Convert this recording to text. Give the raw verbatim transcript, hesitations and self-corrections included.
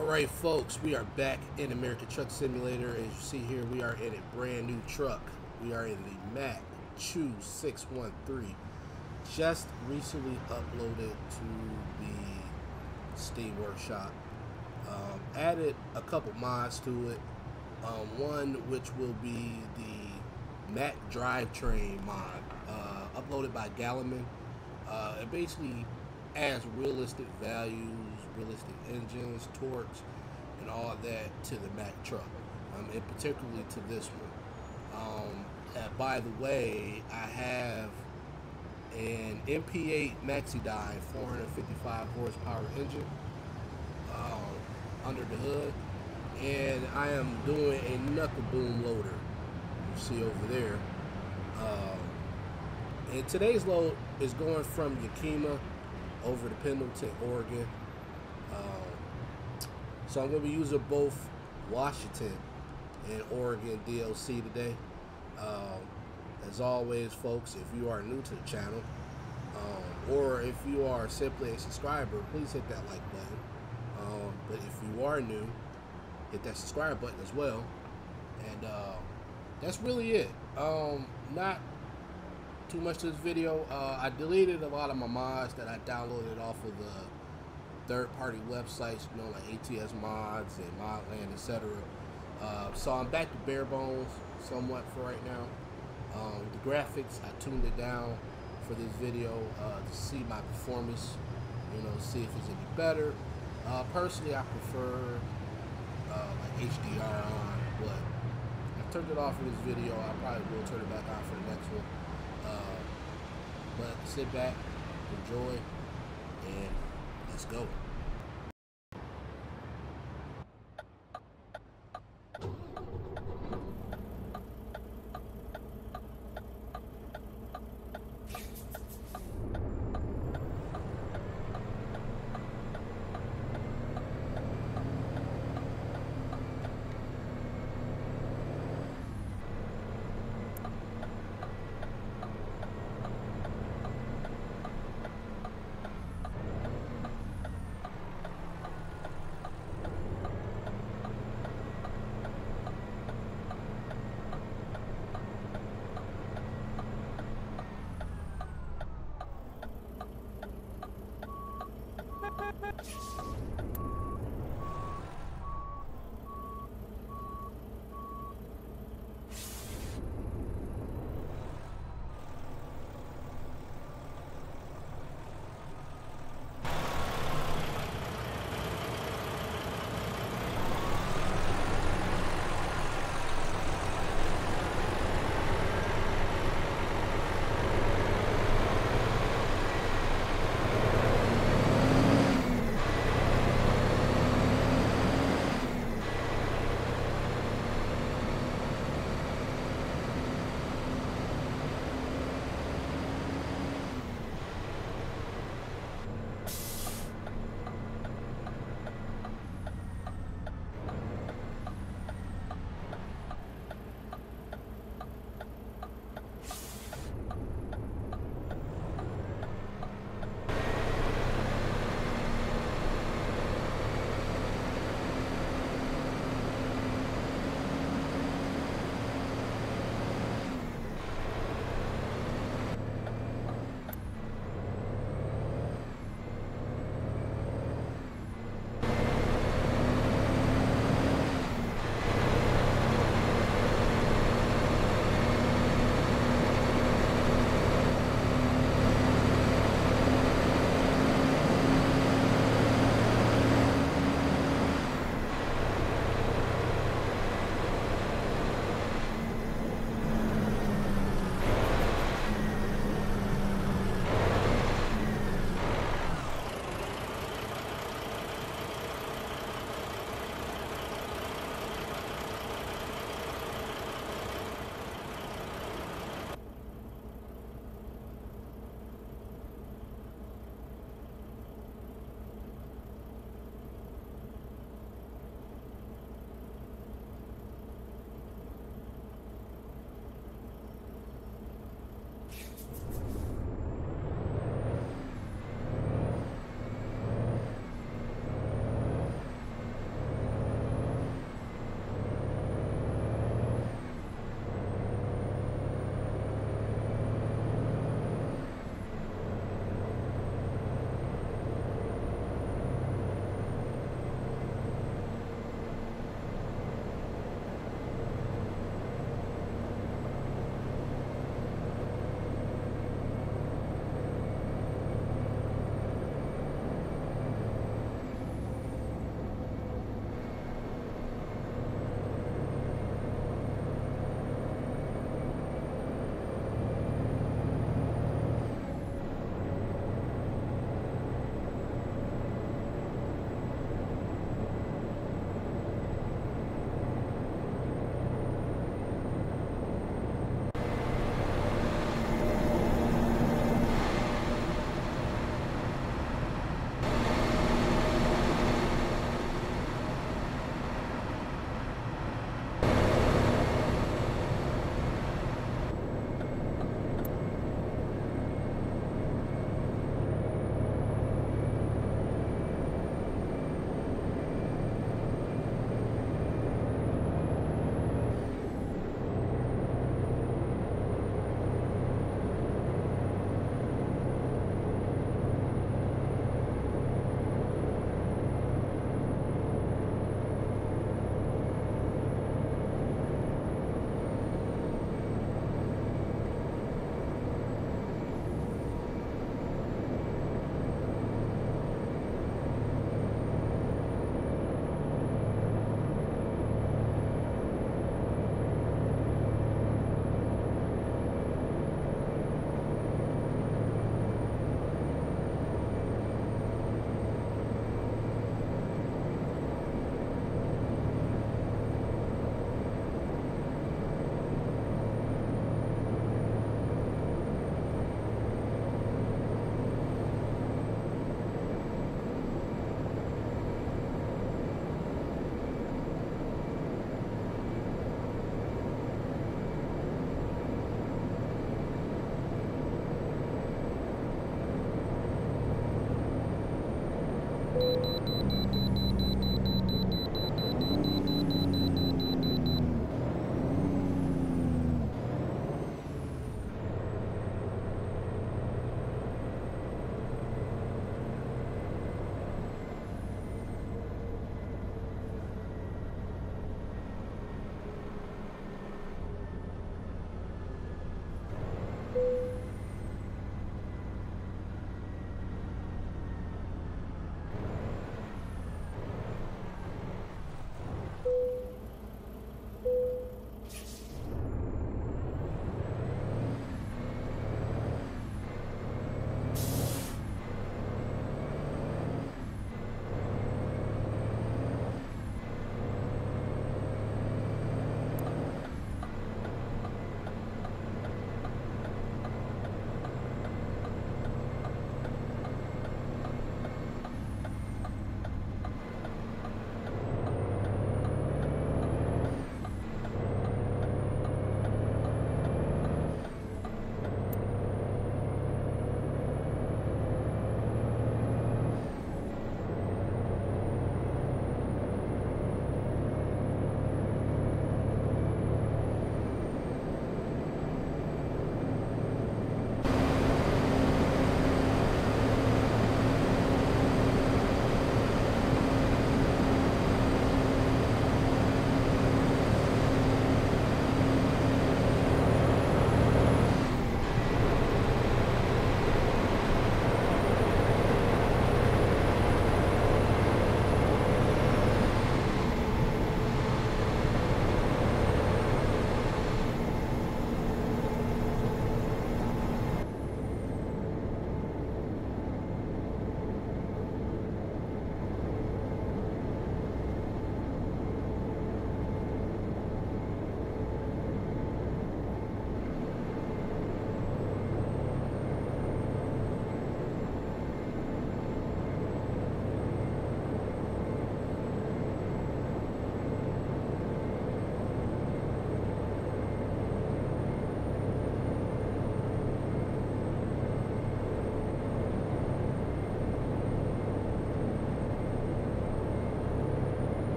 Alright folks, we are back in American Truck Simulator. As you see here, we are in a brand new truck. We are in the Mack Chew six one three. Just recently uploaded to the Steam Workshop. Um, added a couple mods to it. Um, one which will be the Mack Drivetrain mod, uh, uploaded by Galliman. Uh, it basically adds realistic values, realistic engines, torques, and all of that to the Mack truck, um, and particularly to this one. Um, and by the way, I have an M P eight Maxi-Dyne four hundred fifty-five horsepower engine um, under the hood, and I am doing a knuckle boom loader. You see over there. Um, and today's load is going from Yakima over to Pendleton, Oregon. Um, so I'm going to be using both Washington and Oregon D L C today. Um, as always, folks, if you are new to the channel, um, or if you are simply a subscriber, please hit that like button. Um, but if you are new, hit that subscribe button as well. And uh, that's really it. Um, not too much to this video. uh, I deleted a lot of my mods that I downloaded off of the third-party websites, you know, like A T S Mods and Modland, et cetera. Uh, so I'm back to bare bones somewhat for right now. Um, the graphics, I tuned it down for this video uh, to see my performance, you know, see if it's any better. Uh, personally, I prefer uh, like H D R on, but I turned it off for this video. I probably will turn it back on for the next one. Uh, but sit back, enjoy, and let's go.